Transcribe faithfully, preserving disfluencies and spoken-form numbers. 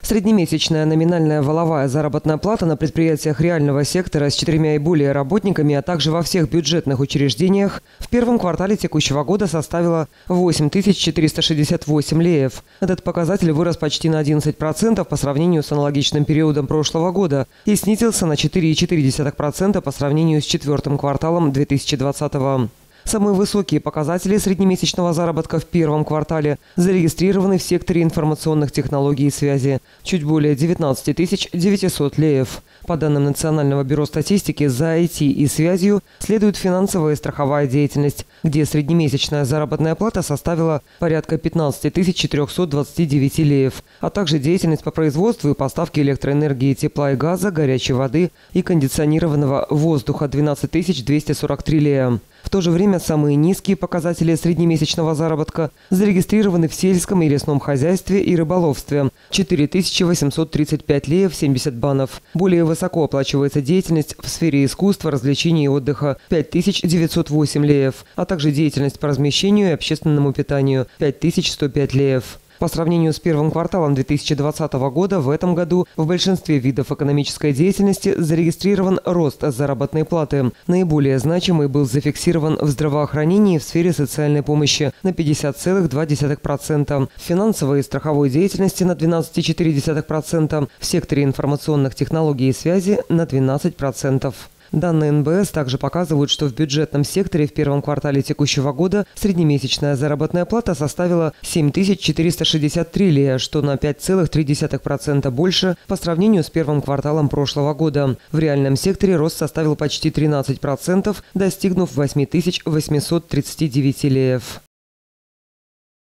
Среднемесячная номинальная валовая заработная плата на предприятиях реального сектора с четырьмя и более работниками, а также во всех бюджетных учреждениях в первом квартале текущего года составила восемь тысяч четыреста шестьдесят восемь леев. Этот показатель вырос почти на одиннадцать процентов по сравнению с аналогичным периодом прошлого года и снизился на четыре целых четыре десятых процента по сравнению с четвертым кварталом две тысячи двадцатого. Самые высокие показатели среднемесячного заработка в первом квартале зарегистрированы в секторе информационных технологий и связи – чуть более девятнадцать тысяч девятьсот леев. По данным Национального бюро статистики, за ай ти и связью следует финансовая и страховая деятельность, где среднемесячная заработная плата составила порядка пятнадцать тысяч четыреста двадцать девять леев, а также деятельность по производству и поставке электроэнергии, тепла и газа, горячей воды и кондиционированного воздуха – двенадцать тысяч двести сорок три лея. В то же время самые низкие показатели среднемесячного заработка зарегистрированы в сельском и лесном хозяйстве и рыболовстве – четыре тысячи восемьсот тридцать пять леев семьдесят банов. Более высоко оплачивается деятельность в сфере искусства, развлечений и отдыха – пять тысяч девятьсот восемь леев, а также деятельность по размещению и общественному питанию – пять тысяч сто пять леев. По сравнению с первым кварталом две тысячи двадцатого года в этом году в большинстве видов экономической деятельности зарегистрирован рост заработной платы. Наиболее значимый был зафиксирован в здравоохранении и в сфере социальной помощи на пятьдесят целых два десятых процента, в финансовой и страховой деятельности на двенадцать целых четыре десятых процента, в секторе информационных технологий и связи на двенадцать процентов. Данные эн бэ эс также показывают, что в бюджетном секторе в первом квартале текущего года среднемесячная заработная плата составила семь тысяч четыреста шестьдесят три лея, что на пять целых три десятых процента больше по сравнению с первым кварталом прошлого года. В реальном секторе рост составил почти тринадцать процентов, достигнув восемь тысяч восемьсот тридцать девять леев.